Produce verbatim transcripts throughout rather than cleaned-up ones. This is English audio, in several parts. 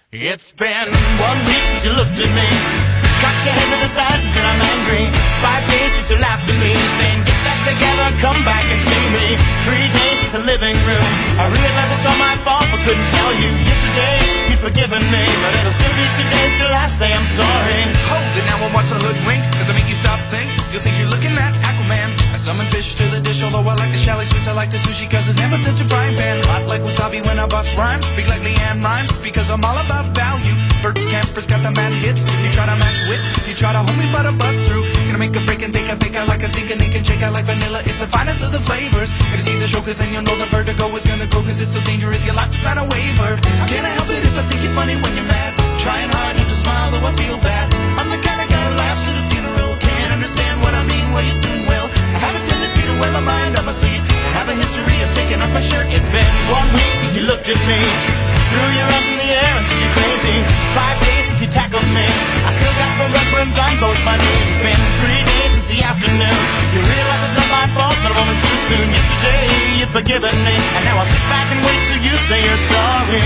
It's been one week since you looked at me, cocked your head to the side and said I'm angry. Five days since you laughed at me, saying get back together, come back and see me. Three days since the living room, I realized it's all my fault but couldn't tell you. Yesterday you'd forgiven me, but it'll still be two days till I say I'm sorry. Hold it now and watch the hood wink, cause I make you stop think. You'll think you're looking at Aquaman. I summon fish to the dish, although I like the chalet Swiss, I like the sushi cause it's never touch a frying pan. Hot like wasabi when I bust rhymes, speak like Leanne rhymes, because I'm all about value. Bert Camper's got the mad hits, you try to match wits, you try to hold me but I bust through. Gonna make a break and take a bake, I like a sink and ink and shake, I like vanilla, it's the finest of the flavors. Gonna see the show cause then you'll know the vertigo is gonna go cause it's so dangerous, you'll have to sign a waiver. Can I help it if I think you're funny when you're mad? Trying hard not to smile though I feel bad. I'm the kind of guy who laughs at a funeral, can't understand what I mean, well you soon will. I have a tendency to wear my mind on my sleeve, I have a history of taking off my shirt. It's been one week since you looked at me, threw your arms in the air and said you're crazy. Five days since you tackled me, I still got the red burns on both my knees. It's been three days since the afternoon, you realize it's not my fault but I'm only too soon. Yesterday you'd forgiven me, and now I'll sit back and wait till you say you're sorry.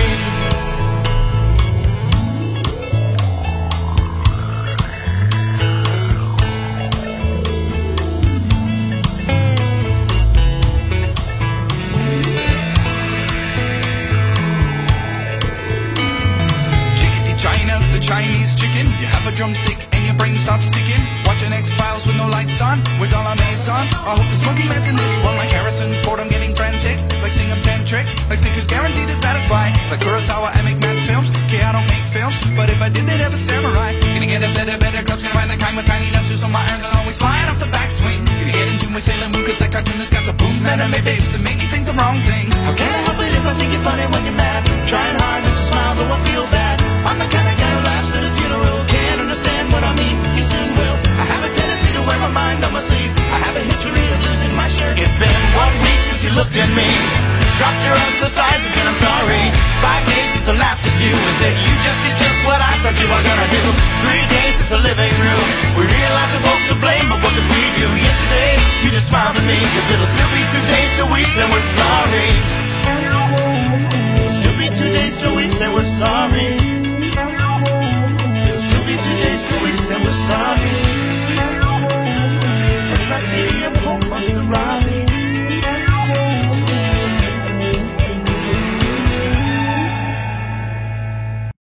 Chinese chicken, you have a drumstick and your brain stops sticking. Watching X-Files with no lights on, with all our maisons. I hope the smoky man's in this one like Harrison Ford, I'm getting frantic. Like singing pen trick, like Snickers guaranteed to satisfy. Like Kurosawa, I make mad films, okay I don't make films, but if I did they'd have a samurai. Gonna get a set of better clubs, gonna find the kind with tiny dumpsters, so my irons are always flying off the backswing. Gonna get into my Sailor Moon cause that cartoon has got the boom anime babes that make me think the wrong thing. How can I help it if I think you're funny when you're mad? Trying hard not to smile though I feel bad. I'm the kind of guy who laughs at a funeral, can't understand what I mean, you soon will. I have a tendency to wear my mind on my sleeve, I have a history of losing my shirt. It's been one week since you looked at me, dropped your arms to the side and said I'm sorry. Five days since I laughed at you and said you just did just what I thought you were gonna do. Three days since the living room, we realized we're both to blame, but what did we do? Yesterday you just smiled at me, cause it'll still be two days till we say we're sorry.